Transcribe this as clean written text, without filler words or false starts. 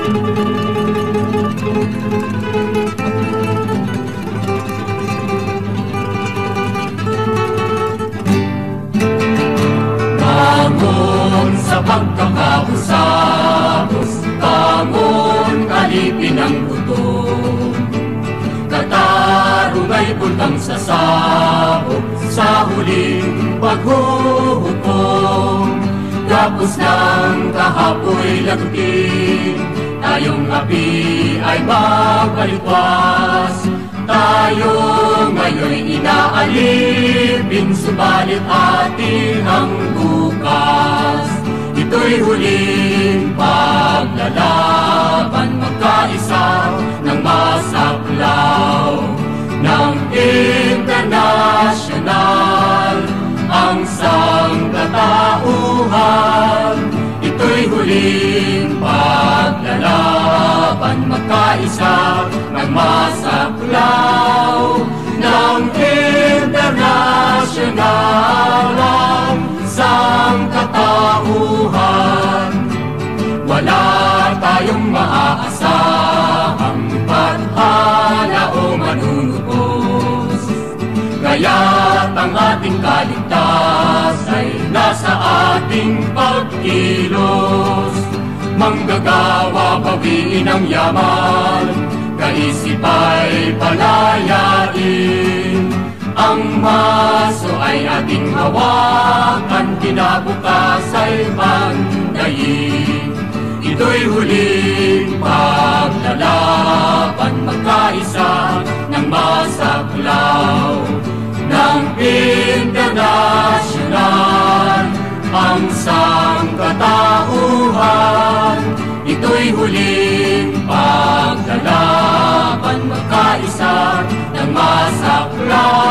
Bangon sa pagkakausapos, bangon alipin ang gutom. Katarungay buntang sasabog sa huling paghuhukom. Gapos ng kahapoy lagutin, tayong api ay magbalikwas. Tayo ngayon'y inaalipin, subalit atin ang bukas. Ito'y huling paglalaban, magkaisa ng masaklaw ng internasyonal ang sangkatauhan. Ito'y huling paglalaban, magkaisa ng masaklaw ng internasyonal ang sangkatauhan. Wala tayong maaasahang paghala o manunubos, kaya't ang ating kaligtas ay nasa ating pagkilos. Manggagawa bawiin ang yaman, kaisip ay palayain. Ang maso ay ating hawakan, kinabukas ay mandayin. Ito'y huling paglalaban, magkaisa ng masaklaw ng internasyonal ang sangkatauhan. Ito'y huling paglalaban, magkaisa ng masaklaw